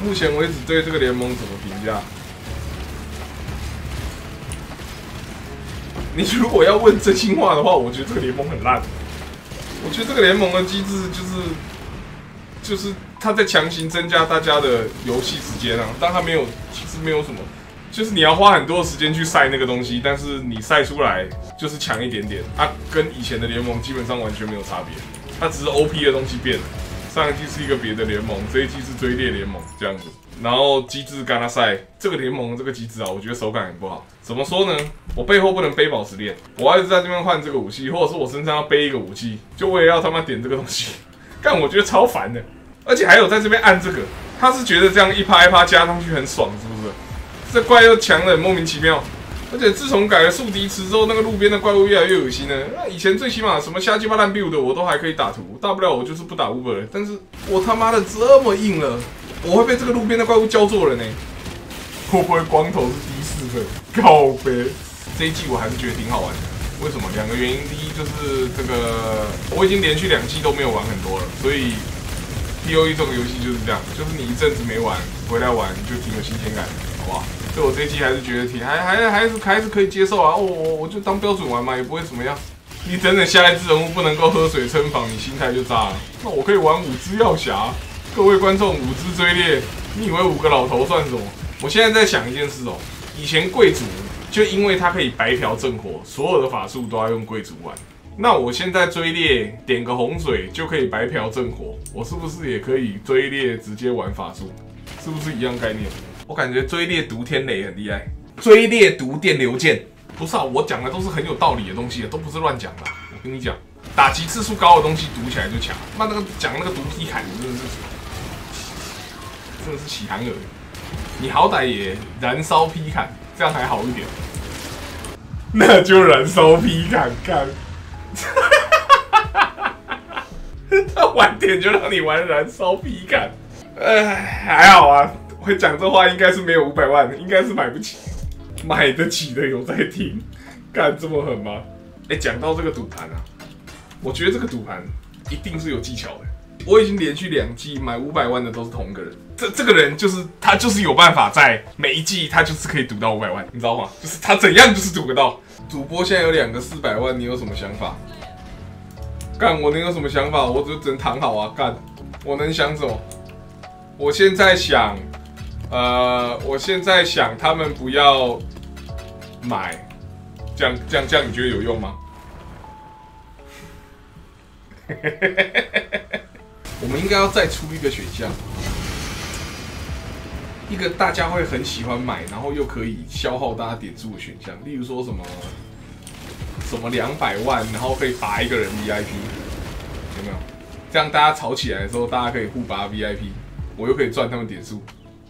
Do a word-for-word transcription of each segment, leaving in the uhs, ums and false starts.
目前为止对这个联盟怎么评价？你如果要问真心话的话，我觉得这个联盟很烂。我觉得这个联盟的机制就是就是他在强行增加大家的游戏时间啊，但他没有，其实没有什么，就是你要花很多时间去晒那个东西，但是你晒出来就是强一点点，它、啊、跟以前的联盟基本上完全没有差别，它只是 O P 的东西变了。上一季是一个别的联盟，这一季是追猎联盟这样子。然后机制干他赛这个联盟这个机制啊，我觉得手感很不好。怎么说呢？我背后不能背宝石链，我要一直在这边换这个武器，或者是我身上要背一个武器，就为了要他妈点这个东西。干，我觉得超烦的。而且还有在这边按这个，他是觉得这样一趴一趴加上去很爽，是不是？这怪又强的很莫名其妙。而且自从改了速敌池之后，那个路边的怪物越来越恶心了。那以前最起码什么瞎鸡巴烂 build 的我都还可以打图，大不了我就是不打 Uber 了。但是我他妈的这么硬了，我会被这个路边的怪物教做人呢、欸？会不会光头是低四分？靠北！这一季我还是觉得挺好玩的。为什么？两个原因，第一就是这个我已经连续两季都没有玩很多了，所以 P O E 这种游戏就是这样，就是你一阵子没玩，回来玩就挺有新鲜感的，好不好？所以我这一期还是觉得挺还还还是还是可以接受啊。哦，我我就当标准玩嘛，也不会怎么样。你等等下一只人物不能够喝水称防，你心态就炸了。那我可以玩五只药匣，各位观众，五只追猎，你以为五个老头算什么？我现在在想一件事哦，以前贵族就因为他可以白嫖正火，所有的法术都要用贵族玩。那我现在追猎点个洪水就可以白嫖正火，我是不是也可以追猎直接玩法术？是不是一样概念？我感觉追猎毒天雷很厉害，追猎毒电流剑不是啊，我讲的都是很有道理的东西，都不是乱讲的、啊。我跟你讲，打击次数高的东西读起来就强。妈那个讲那个毒劈砍真的是真的是喜寒儿，你好歹也燃烧劈砍，这样还好一点。那就燃烧劈砍干。他晚点就让你玩燃烧劈砍，呃，还好啊。会讲这话应该是没有五百万，应该是买不起，买得起的有在听，干这么狠吗？哎、欸，讲到这个赌盘啊，我觉得这个赌盘一定是有技巧的。我已经连续两季买五百万的都是同一个人，这这个人就是他，就是有办法在每一季他就是可以赌到五百万，你知道吗？就是他怎样就是赌得到。主播现在有两个四百万，你有什么想法？干，我能有什么想法？我就只能躺好啊！干，我能想什么？我现在想，呃，我现在想他们不要买，这样这样这样，你觉得有用吗？我们应该要再出一个选项，一个大家会很喜欢买，然后又可以消耗大家点数的选项，例如说什么什么两百万，然后可以拔一个人 V I P， 有没有？这样大家吵起来的时候，大家可以互拔 V I P， 我又可以赚他们点数。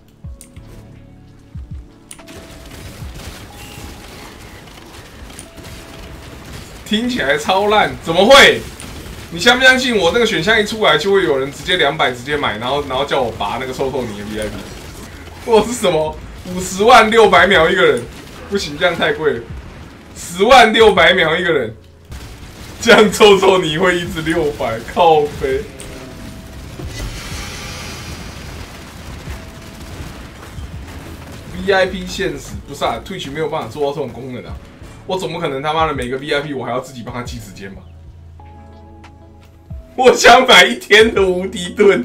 听起来超烂，怎么会？你相不相信我那个选项一出来，就会有人直接两百直接买，然后然后叫我拔那个臭透你的 V I P， 或者是什么五十万六百秒一个人，不行，这样太贵了。十万六百秒一个人，这样臭臭你会一直六百，靠背。V I P 限时不是啊 ，Twitch 没有办法做到这种功能啊。我总不可能他妈的每个 V I P 我还要自己帮他记时间吧？我想买一天的无敌盾，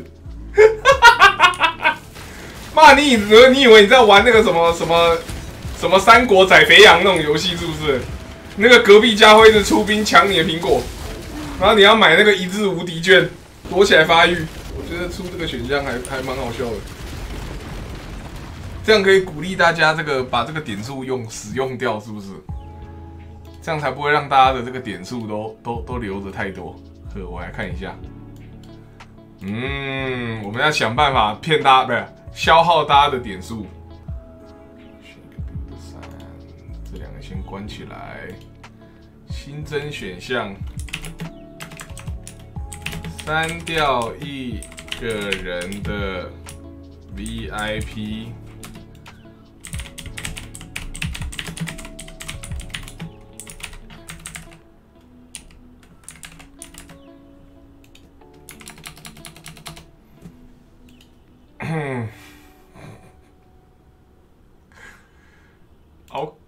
妈，你以为你以为你在玩那个什么什么什么三国宰肥羊那种游戏是不是？那个隔壁家会一直出兵抢你的苹果，然后你要买那个一日无敌券，躲起来发育。我觉得出这个选项还还蛮好笑的，这样可以鼓励大家这个把这个点数用使用掉，是不是？这样才不会让大家的这个点数都都都留着太多。呵，我来看一下。嗯，我们要想办法骗大家，不是消耗大家的点数。选一个 build 三，这两个先关起来。新增选项，删掉一个人的 V I P。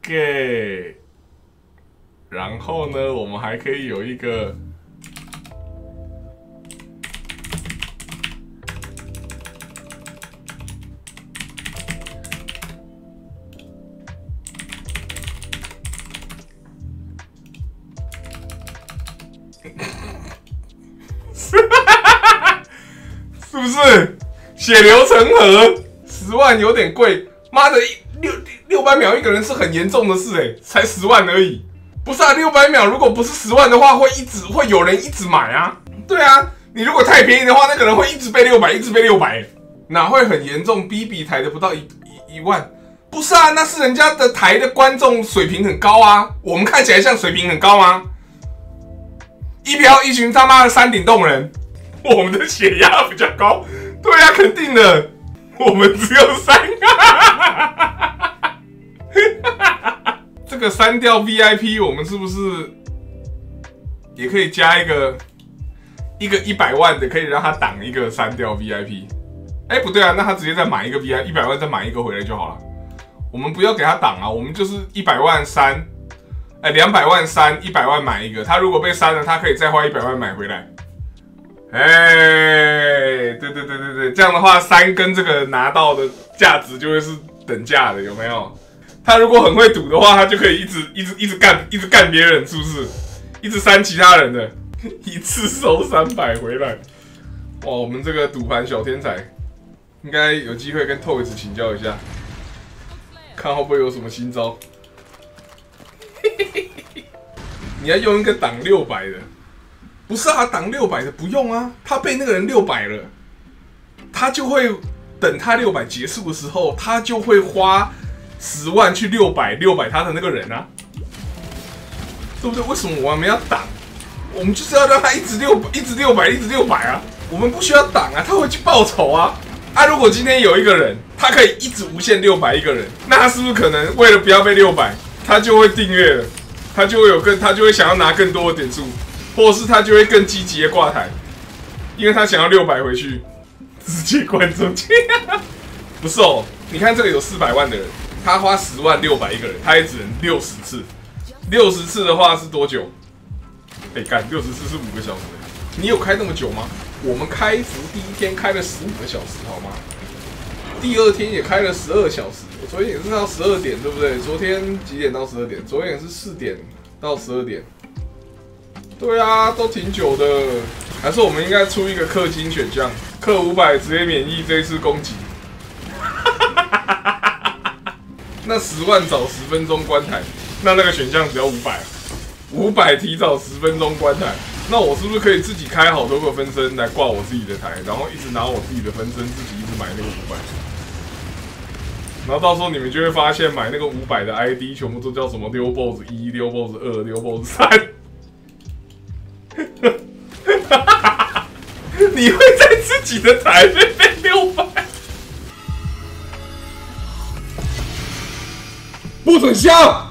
OK， 然后呢，我们还可以有一个。是不是血流成河？十万有点贵，妈的，六六百秒一个人是很严重的事哎，才十万而已。不是啊，六百秒如果不是十万的话，会一直会有人一直买啊。对啊，你如果太便宜的话，那个人会一直被六百，一直被六百，哪会很严重 ？B B 台的不到一一一万，不是啊，那是人家的台的观众水平很高啊，我们看起来像水平很高吗？一标一群他妈的山顶洞人，我们的血压比较高。对啊，肯定的，我们只有三个。这个删掉 V I P， 我们是不是也可以加一个一个一百万的，可以让他挡一个删掉 V I P？ 哎、欸，不对啊，那他直接再买一个 V I P， 一百万再买一个回来就好了。我们不要给他挡啊，我们就是一百万删。哎，两百万删，一百万买一个。他如果被删了，他可以再花一百万买回来。哎，对对对对对，这样的话，删跟这个拿到的价值就会是等价的，有没有？他如果很会赌的话，他就可以一直一直一直干，一直干别人，是不是？一直删其他人的，一次收三百回来。哇，我们这个赌盘小天才，应该有机会跟 Toys 请教一下，看会不会有什么新招。你要用一个挡六百的，不是啊，挡六百的不用啊，他被那个人六百了，他就会等他六百结束的时候，他就会花十万去六百六百他的那个人啊，对不对？为什么我们要挡？我们就是要让他一直六一直六百一直六百啊，我们不需要挡啊，他会去报仇啊。啊，如果今天有一个人，他可以一直无限六百一个人，那他是不是可能为了不要被六百？他就会订阅了，他就会有更，他就会想要拿更多的点数，或者是他就会更积极的挂台，因为他想要六百回去，直接灌中去。不是哦，你看这个有四百万的人，他花十万六百一个人，他也只能六十次，六十次的话是多久？哎、欸，干六十次是五个小时，你有开那么久吗？我们开服第一天开了十五个小时，好吗？第二天也开了十二小时，我昨天也是到十二点，对不对？昨天几点到十二点？昨天也是四点到十二点。对啊，都挺久的。还是我们应该出一个氪金选项，氪五百直接免疫这一次攻击。那十万找十分钟关台，那那个选项只要五百，五百提早十分钟关台。那我是不是可以自己开好多个分身来挂我自己的台，然后一直拿我自己的分身，自己一直买那个五百？然后到时候你们就会发现，买那个五百的 I D 全部都叫什么溜 boss 一、溜 boss 二、溜 boss 三。你会在自己的台被被六百，不准笑。